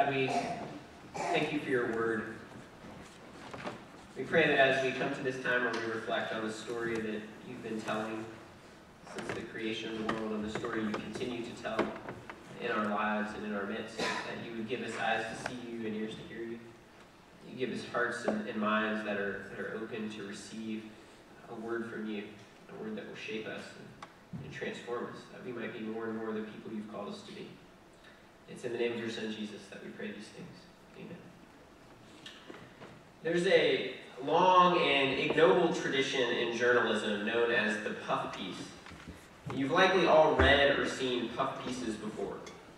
God, we thank you for your word. We pray that as we come to this time where we reflect on the story that you've been telling since the creation of the world and the story you continue to tell in our lives and in our midst, that you would give us eyes to see you and ears to hear you. You give us hearts and minds that are open to receive a word from you, a word that will shape us and transform us, that we might be more and more the people you've called us to be. It's in the name of your Son, Jesus, that we pray these things. Amen. There's a long and ignoble tradition in journalism known as the puff piece. You've likely all read or seen puff pieces before.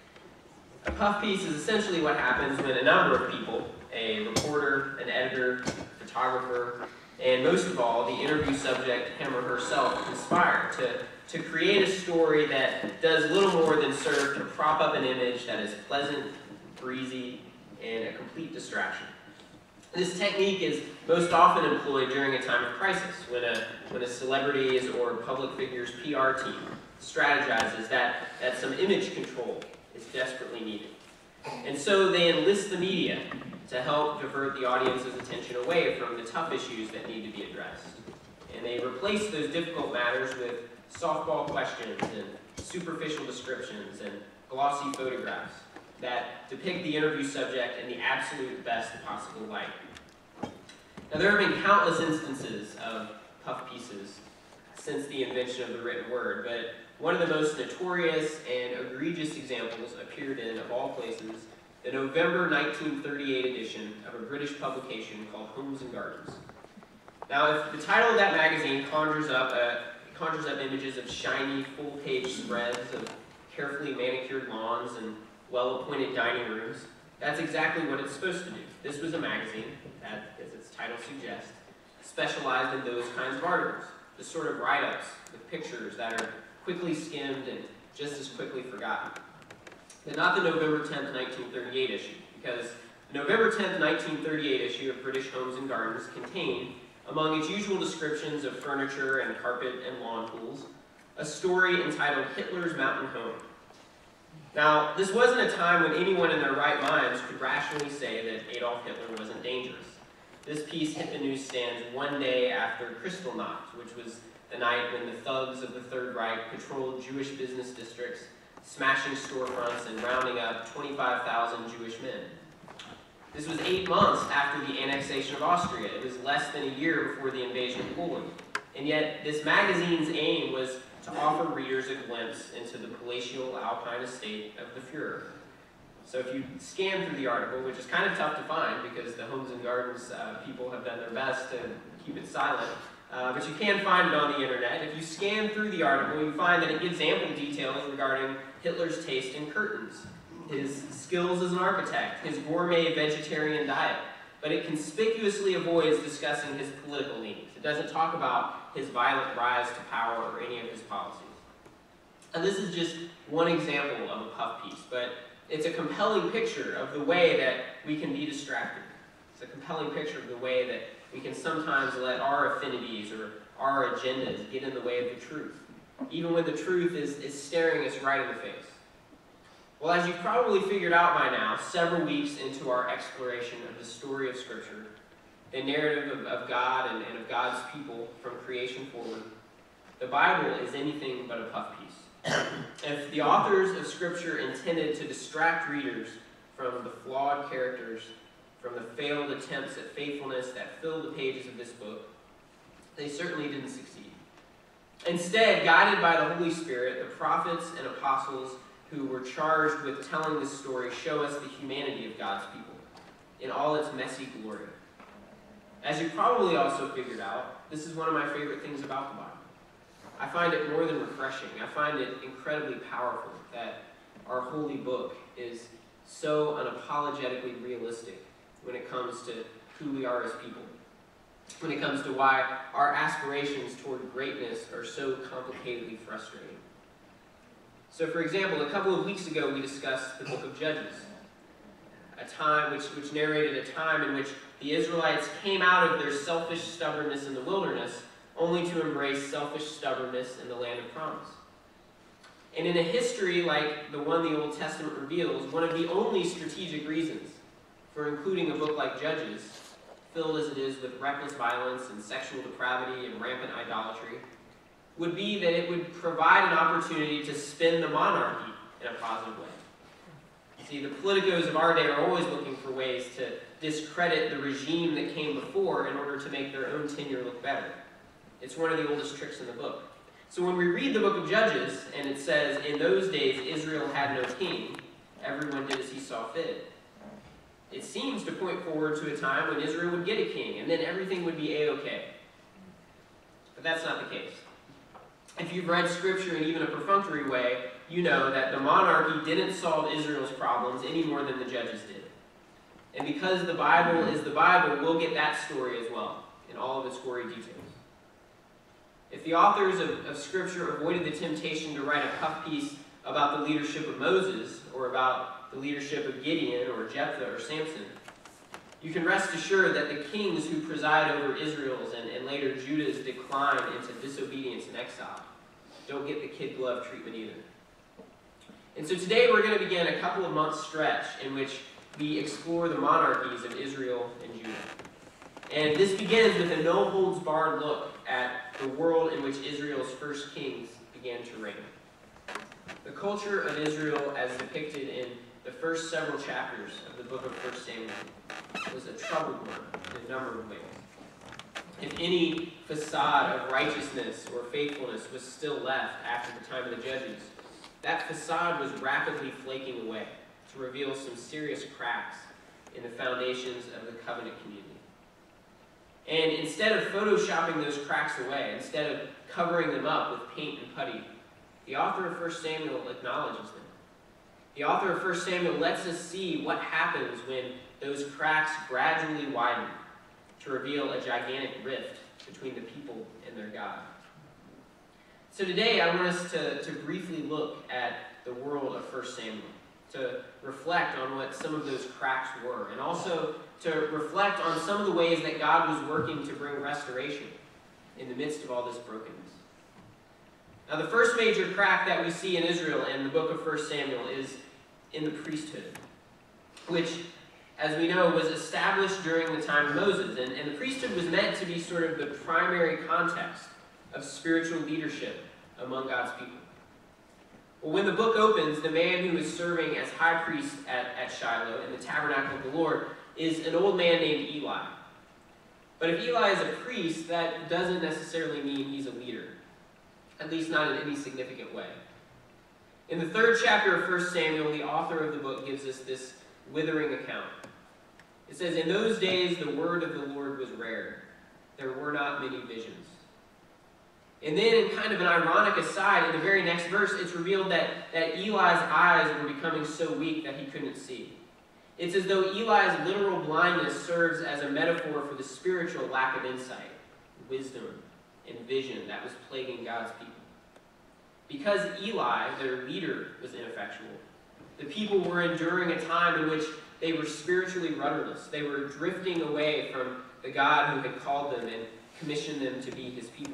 A puff piece is essentially what happens when a number of people, a reporter, an editor, photographer, and most of all, the interview subject, him or herself, conspire to create a story that does little more than serve to prop up an image that is pleasant, breezy, and a complete distraction. This technique is most often employed during a time of crisis, when a celebrity's or public figure's PR team strategizes that some image control is desperately needed. And so they enlist the media to help divert the audience's attention away from the tough issues that need to be addressed. And they replace those difficult matters with softball questions and superficial descriptions and glossy photographs that depict the interview subject in the absolute best possible light. Now, there have been countless instances of puff pieces since the invention of the written word, but one of the most notorious and egregious examples appeared in, of all places, the November 1938 edition of a British publication called Homes and Gardens. Now, if the title of that magazine conjures up images of shiny, full-page spreads of carefully manicured lawns and well-appointed dining rooms, that's exactly what it's supposed to do. This was a magazine that, as its title suggests, specialized in those kinds of articles, the sort of write-ups with pictures that are quickly skimmed and just as quickly forgotten. But not the November 10th, 1938 issue, because the November 10th, 1938 issue of British Homes and Gardens contained, among its usual descriptions of furniture and carpet and lawn pools, a story entitled Hitler's Mountain Home. Now, this wasn't a time when anyone in their right minds could rationally say that Adolf Hitler wasn't dangerous. This piece hit the newsstands one day after Kristallnacht, which was the night when the thugs of the Third Reich patrolled Jewish business districts, smashing storefronts and rounding up 25,000 Jewish men. This was 8 months after the annexation of Austria. It was less than a year before the invasion of Poland. And yet, this magazine's aim was to offer readers a glimpse into the palatial alpine estate of the Fuhrer. So if you scan through the article, which is kind of tough to find because the Homes and Gardens people have done their best to keep it silent, but you can find it on the internet. If you scan through the article, you find that it gives ample details regarding Hitler's taste in curtains, his skills as an architect, his gourmet vegetarian diet, but it conspicuously avoids discussing his political leanings. It doesn't talk about his violent rise to power or any of his policies. And this is just one example of a puff piece, but it's a compelling picture of the way that we can be distracted. It's a compelling picture of the way that we can sometimes let our affinities or our agendas get in the way of the truth, even when the truth is staring us right in the face. Well, as you've probably figured out by now, several weeks into our exploration of the story of Scripture, the narrative of God and of God's people from creation forward, the Bible is anything but a puff piece. If the authors of Scripture intended to distract readers from the flawed characters, from the failed attempts at faithfulness that fill the pages of this book, they certainly didn't succeed. Instead, guided by the Holy Spirit, the prophets and apostles who were charged with telling this story show us the humanity of God's people in all its messy glory. As you probably also figured out, this is one of my favorite things about the Bible. I find it more than refreshing. I find it incredibly powerful that our holy book is so unapologetically realistic when it comes to who we are as people, when it comes to why our aspirations toward greatness are so complicatedly frustrating. So, for example, a couple of weeks ago we discussed the book of Judges, a time which narrated a time in which the Israelites came out of their selfish stubbornness in the wilderness only to embrace selfish stubbornness in the land of promise. And in a history like the one the Old Testament reveals, one of the only strategic reasons for including a book like Judges, filled as it is with reckless violence and sexual depravity and rampant idolatry, would be that it would provide an opportunity to spin the monarchy in a positive way. See, the politicos of our day are always looking for ways to discredit the regime that came before in order to make their own tenure look better. It's one of the oldest tricks in the book. So when we read the book of Judges, and it says, in those days Israel had no king, everyone did as he saw fit, it seems to point forward to a time when Israel would get a king, and then everything would be a-okay. But that's not the case. If you've read Scripture in even a perfunctory way, you know that the monarchy didn't solve Israel's problems any more than the Judges did. And because the Bible is the Bible, we'll get that story as well, in all of its gory details. If the authors of Scripture avoided the temptation to write a puff piece about the leadership of Moses, or about the leadership of Gideon, or Jephthah, or Samson, you can rest assured that the kings who preside over Israel's and later Judah's decline into disobedience and exile don't get the kid glove treatment either. And so today we're going to begin a couple of months stretch in which we explore the monarchies of Israel and Judah. And this begins with a no-holds-barred look at the world in which Israel's first kings began to reign. The culture of Israel, as depicted in the first several chapters of the book of 1 Samuel, was a troubled one in a number of ways. If any facade of righteousness or faithfulness was still left after the time of the Judges, that facade was rapidly flaking away to reveal some serious cracks in the foundations of the covenant community. And instead of photoshopping those cracks away, instead of covering them up with paint and putty, the author of 1 Samuel acknowledges them. The author of 1 Samuel lets us see what happens when those cracks gradually widen to reveal a gigantic rift between the people and their God. So today I want us to briefly look at the world of 1 Samuel, to reflect on what some of those cracks were, and also to reflect on some of the ways that God was working to bring restoration in the midst of all this brokenness. Now, the first major crack that we see in Israel in the book of 1 Samuel is in the priesthood, which, as we know, was established during the time of Moses. And the priesthood was meant to be sort of the primary context of spiritual leadership among God's people. Well, when the book opens, the man who is serving as high priest at Shiloh in the tabernacle of the Lord is an old man named Eli. But if Eli is a priest, that doesn't necessarily mean he's a leader, at least not in any significant way. In the 3rd chapter of 1 Samuel, the author of the book gives us this withering account. It says, "In those days the word of the Lord was rare. There were not many visions." And then, in kind of an ironic aside, in the very next verse, it's revealed that Eli's eyes were becoming so weak that he couldn't see. It's as though Eli's literal blindness serves as a metaphor for the spiritual lack of insight, wisdom, and vision that was plaguing God's people. Because Eli, their leader, was ineffectual, the people were enduring a time in which they were spiritually rudderless. They were drifting away from the God who had called them and commissioned them to be his people.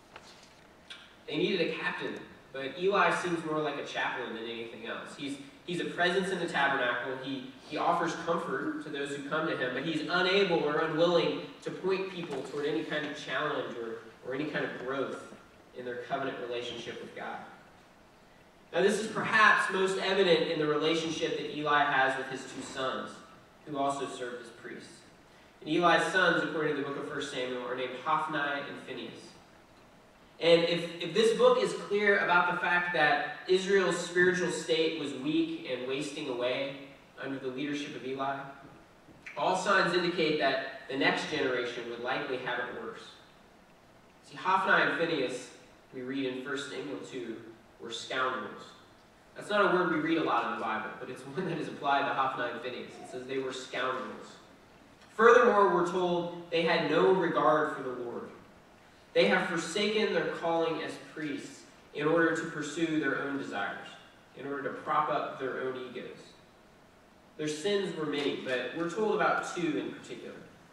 They needed a captain, but Eli seems more like a chaplain than anything else. He's a presence in the tabernacle. He offers comfort to those who come to him, but he's unable or unwilling to point people toward any kind of challenge or any kind of growth in their covenant relationship with God. Now, this is perhaps most evident in the relationship that Eli has with his 2 sons, who also served as priests. And Eli's sons, according to the book of 1 Samuel, are named Hophni and Phinehas. And if this book is clear about the fact that Israel's spiritual state was weak and wasting away under the leadership of Eli, all signs indicate that the next generation would likely have it worse. See, Hophni and Phinehas, we read in 1 Samuel 2, were scoundrels. That's not a word we read a lot in the Bible, but it's one that is applied to Hophni and Phinehas. It says they were scoundrels. Furthermore, we're told they had no regard for the Lord. They have forsaken their calling as priests in order to pursue their own desires, in order to prop up their own egos. Their sins were many, but we're told about 2 in particular.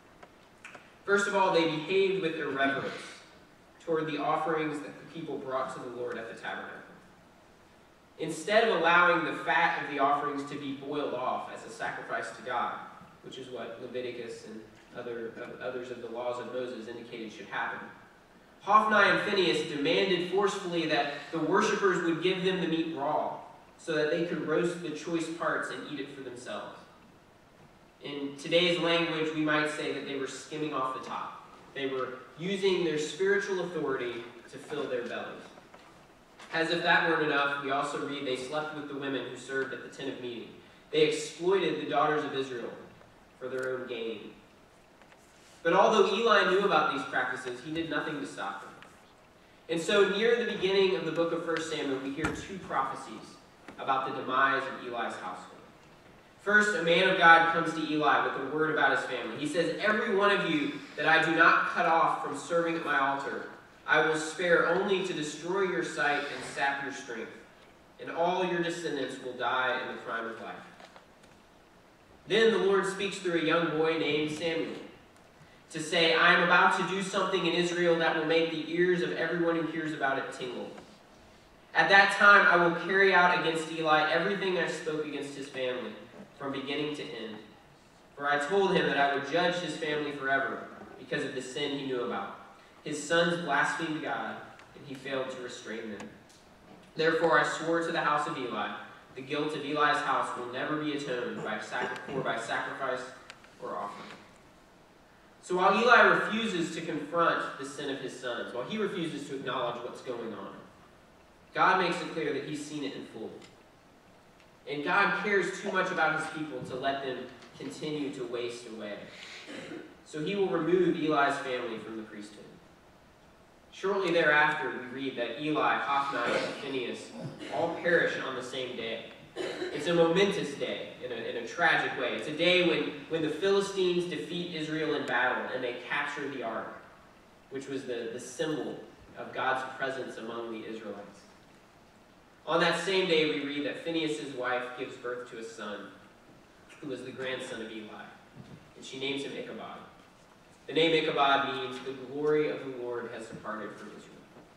First of all, they behaved with irreverence toward the offerings that the people brought to the Lord at the tabernacle. Instead of allowing the fat of the offerings to be boiled off as a sacrifice to God, which is what Leviticus and others of the laws of Moses indicated should happen, Hophni and Phinehas demanded forcefully that the worshipers would give them the meat raw, so that they could roast the choice parts and eat it for themselves. In today's language, we might say that they were skimming off the top. They were using their spiritual authority to fill their bellies. As if that weren't enough, we also read they slept with the women who served at the tent of meeting. They exploited the daughters of Israel for their own gain. But although Eli knew about these practices, he did nothing to stop them. And so near the beginning of the book of 1 Samuel, we hear two prophecies about the demise of Eli's household. First, a man of God comes to Eli with a word about his family. He says, "Every one of you that I do not cut off from serving at my altar, I will spare only to destroy your sight and sap your strength, and all your descendants will die in the prime of life." Then the Lord speaks through a young boy named Samuel to say, "I am about to do something in Israel that will make the ears of everyone who hears about it tingle. At that time I will carry out against Eli everything I spoke against his family, from beginning to end. For I told him that I would judge his family forever because of the sin he knew about. His sons blasphemed God, and he failed to restrain them. Therefore I swore to the house of Eli, the guilt of Eli's house will never be atoned by sacrifice or offering." So while Eli refuses to confront the sin of his sons, while he refuses to acknowledge what's going on, God makes it clear that he's seen it in full. And God cares too much about his people to let them continue to waste away. So he will remove Eli's family from the priesthood. Shortly thereafter, we read that Eli, Hophni, and Phinehas all perish on the same day. It's a momentous day in a tragic way. It's a day when the Philistines defeat Israel in battle and they capture the ark, which was the symbol of God's presence among the Israelites. On that same day, we read that Phinehas' wife gives birth to a son, who was the grandson of Eli, and she names him Ichabod. The name Ichabod means the glory of the Lord has departed from Israel.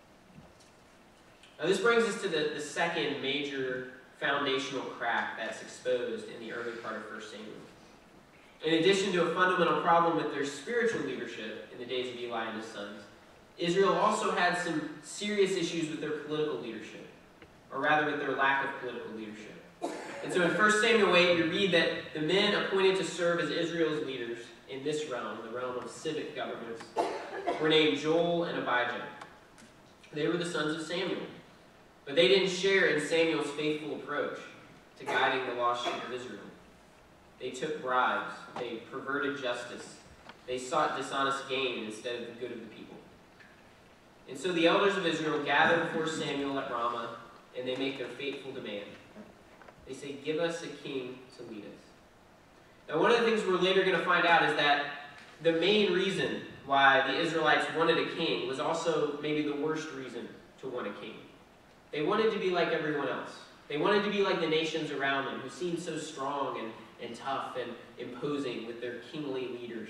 Now this brings us to the second major foundational crack that's exposed in the early part of 1 Samuel. In addition to a fundamental problem with their spiritual leadership in the days of Eli and his sons, Israel also had some serious issues with their political leadership, or rather with their lack of political leadership. And so in 1 Samuel 8, we read that the men appointed to serve as Israel's leaders in this realm, the realm of civic governments, were named Joel and Abijah. They were the sons of Samuel, but they didn't share in Samuel's faithful approach to guiding the lost sheep of Israel. They took bribes, they perverted justice, they sought dishonest gain instead of the good of the people. And so the elders of Israel gather before Samuel at Ramah, and they make their fateful demand. They say, "Give us a king to lead us." Now, one of the things we're later going to find out is that the main reason why the Israelites wanted a king was also maybe the worst reason to want a king. They wanted to be like everyone else. They wanted to be like the nations around them, who seemed so strong and tough and imposing with their kingly leaders.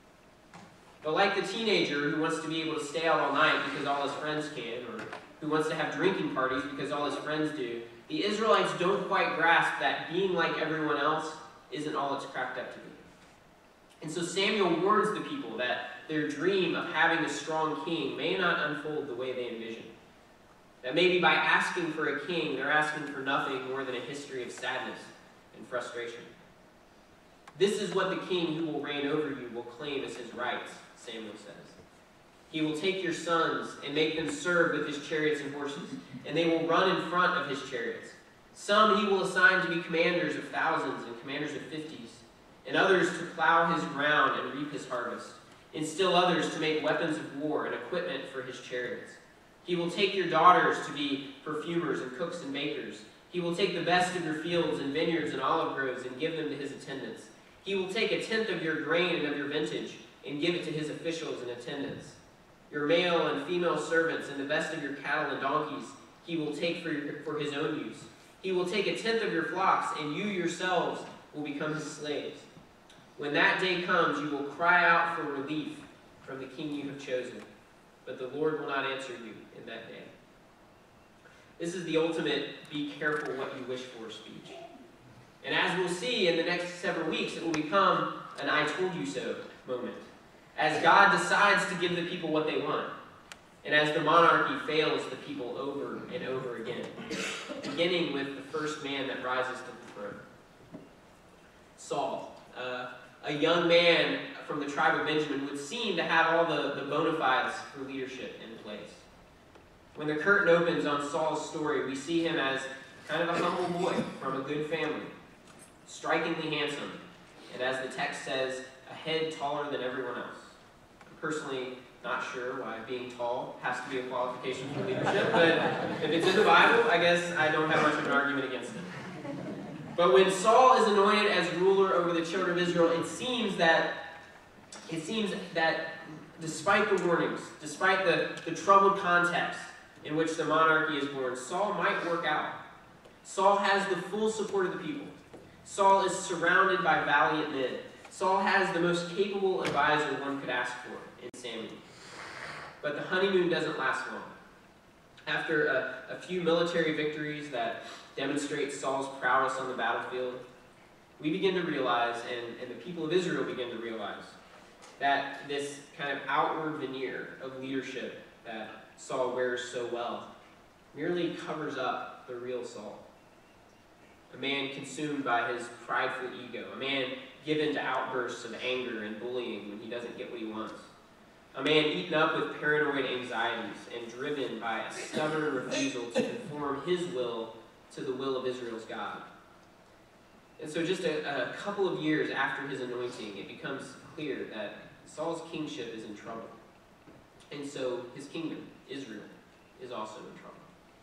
But like the teenager who wants to be able to stay out all night because all his friends can, or who wants to have drinking parties because all his friends do, the Israelites don't quite grasp that being like everyone else isn't all it's cracked up to be. And so Samuel warns the people that their dream of having a strong king may not unfold the way they envision. That maybe by asking for a king, they're asking for nothing more than a history of sadness and frustration. "This is what the king who will reign over you will claim as his rights," Samuel says. "He will take your sons and make them serve with his chariots and horses, and they will run in front of his chariots. Some he will assign to be commanders of thousands and commanders of 50s, and others to plow his ground and reap his harvest, and still others to make weapons of war and equipment for his chariots. He will take your daughters to be perfumers and cooks and bakers. He will take the best of your fields and vineyards and olive groves and give them to his attendants. He will take 1/10 of your grain and of your vintage and give it to his officials and attendants. Your male and female servants and the best of your cattle and donkeys he will take for his own use. He will take 1/10 of your flocks, and you yourselves will become his slaves. When that day comes, you will cry out for relief from the king you have chosen, but the Lord will not answer you in that day." This is the ultimate be careful what you wish for speech. And as we'll see in the next several weeks, it will become an I told you so moment, as God decides to give the people what they want, and as the monarchy fails the people over and over again, beginning with the first man that rises to the throne. Saul, a young man from the tribe of Benjamin, would seem to have all the bona fides for leadership in place. When the curtain opens on Saul's story, we see him as kind of a humble boy from a good family, strikingly handsome, and as the text says, a head taller than everyone else. I'm personally not sure why being tall has to be a qualification for leadership, but if it's in the Bible, I guess I don't have much of an argument against it. But when Saul is anointed as ruler over the children of Israel, it seems that despite the warnings, despite the troubled context in which the monarchy is born, Saul might work out. Saul has the full support of the people. Saul is surrounded by valiant men. Saul has the most capable advisor one could ask for in Samuel. But the honeymoon doesn't last long. After a few military victories that demonstrate Saul's prowess on the battlefield, we begin to realize, and the people of Israel begin to realize, that this kind of outward veneer of leadership that Saul wears so well merely covers up the real Saul. A man consumed by his prideful ego, a man given to outbursts of anger and bullying when he doesn't get what he wants, a man eaten up with paranoid anxieties and driven by a stubborn refusal to conform his will to the will of Israel's God. And so just a couple of years after his anointing, it becomes clear that Saul's kingship is in trouble. And so his kingdom, Israel, is also in trouble.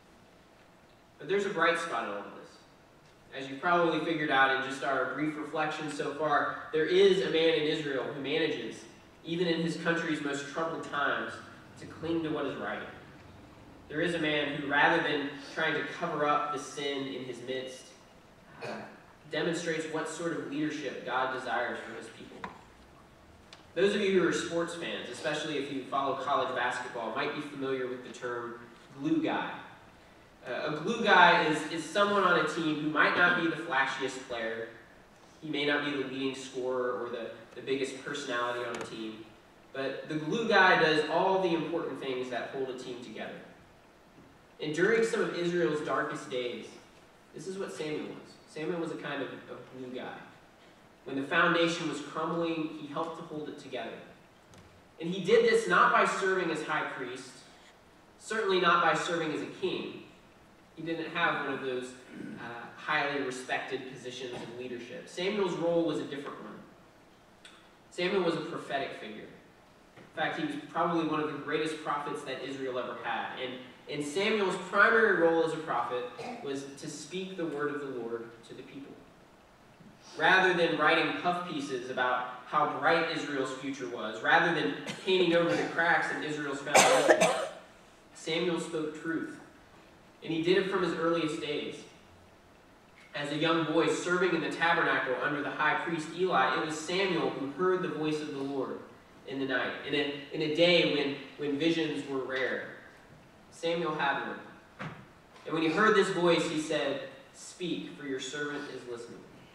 But there's a bright spot in all of this. As you probably figured out in just our brief reflection so far, there is a man in Israel who manages, even in his country's most troubled times, to cling to what is right. There is a man who, rather than trying to cover up the sin in his midst, demonstrates what sort of leadership God desires for his people. Those of you who are sports fans, especially if you follow college basketball, might be familiar with the term glue guy. A glue guy is someone on a team who might not be the flashiest player. He may not be the leading scorer or the biggest personality on a team. But the glue guy does all the important things that hold a team together. And during some of Israel's darkest days, this is what Samuel was. Samuel was a kind of glue guy. When the foundation was crumbling, he helped to hold it together. And he did this not by serving as high priest, certainly not by serving as a king. He didn't have one of those highly respected positions in leadership. Samuel's role was a different one. Samuel was a prophetic figure. In fact, he was probably one of the greatest prophets that Israel ever had. And Samuel's primary role as a prophet was to speak the word of the Lord to the people. Rather than writing puff pieces about how bright Israel's future was, rather than painting over the cracks in Israel's foundation, Samuel spoke truth. And he did it from his earliest days. As a young boy serving in the tabernacle under the high priest Eli, it was Samuel who heard the voice of the Lord in the night, in a day when visions were rare. Samuel had one. And when he heard this voice, he said, "Speak, for your servant is listening."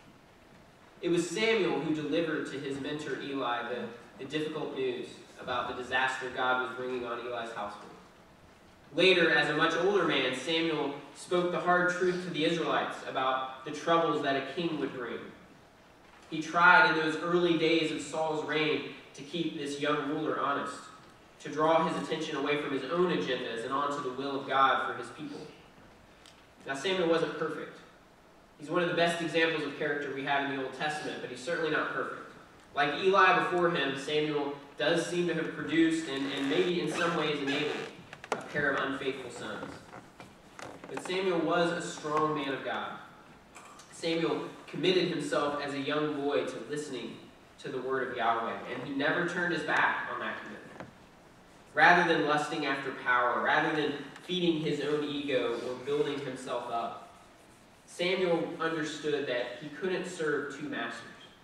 It was Samuel who delivered to his mentor Eli the difficult news about the disaster God was bringing on Eli's household. Later, as a much older man, Samuel spoke the hard truth to the Israelites about the troubles that a king would bring. He tried in those early days of Saul's reign to keep this young ruler honest, to draw his attention away from his own agendas and onto the will of God for his people. Now, Samuel wasn't perfect. He's one of the best examples of character we have in the Old Testament, but he's certainly not perfect. Like Eli before him, Samuel does seem to have produced and maybe in some ways enabled a pair of unfaithful sons. But Samuel was a strong man of God. Samuel committed himself as a young boy to listening to the word of Yahweh, and he never turned his back on that commitment. Rather than lusting after power, rather than feeding his own ego or building himself up, Samuel understood that he couldn't serve two masters.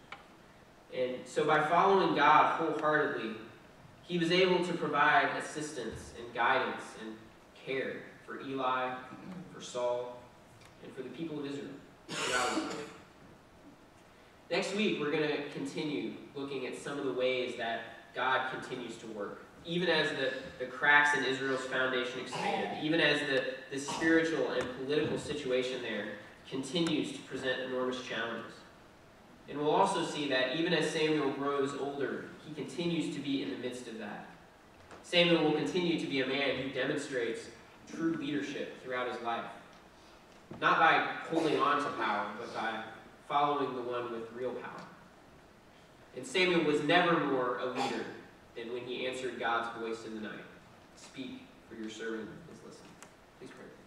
And so by following God wholeheartedly, he was able to provide assistance and guidance and care for Eli, Saul, and for the people of Israel throughout his life. Next week, we're going to continue looking at some of the ways that God continues to work. Even as the cracks in Israel's foundation expanded, even as the spiritual and political situation there continues to present enormous challenges. And we'll also see that even as Samuel grows older, he continues to be in the midst of that. Samuel will continue to be a man who demonstrates true leadership throughout his life. Not by holding on to power, but by following the one with real power. And Samuel was never more a leader than when he answered God's voice in the night. Speak, for your servant is listening. Please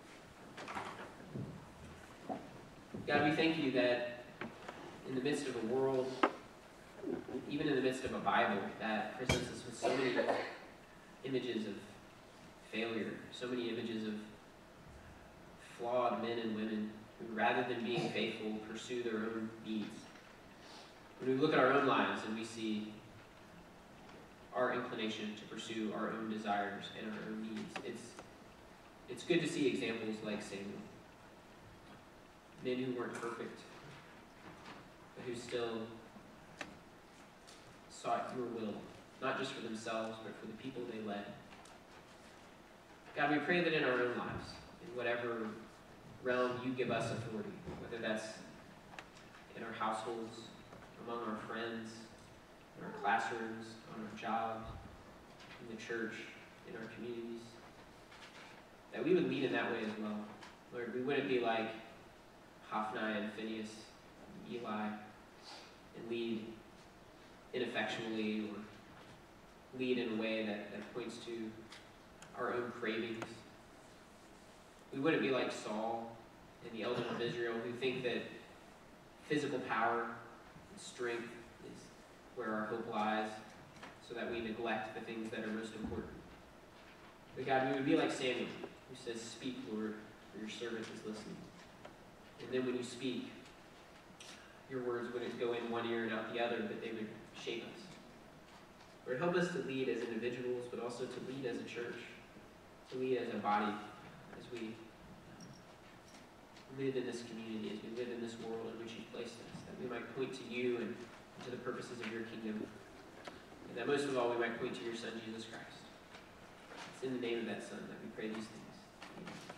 pray. God, we thank you that in the midst of a world, even in the midst of a Bible that presents us with so many images of failure, so many images of flawed men and women who, rather than being faithful, pursue their own needs. When we look at our own lives and we see our inclination to pursue our own desires and our own needs, it's good to see examples like Samuel. Men who weren't perfect, but who still sought your will, not just for themselves, but for the people they led. God, we pray that in our own lives, in whatever realm you give us authority, whether that's in our households, among our friends, in our classrooms, on our jobs, in the church, in our communities, that we would lead in that way as well. Lord, we wouldn't be like Hophni and Phinehas and Eli and lead ineffectually or lead in a way that points to our own cravings. We wouldn't be like Saul and the elders of Israel who think that physical power and strength is where our hope lies, so that we neglect the things that are most important. But God, we would be like Samuel, who says, "Speak, Lord, for your servant is listening." And then when you speak, your words wouldn't go in one ear and out the other, but they would shape us. Lord, help us to lead as individuals, but also to lead as a church, to lead as a body, as we live in this community, as we live in this world in which you've placed us, that we might point to you and to the purposes of your kingdom, and that most of all we might point to your Son, Jesus Christ. It's in the name of that Son that we pray these things. Amen.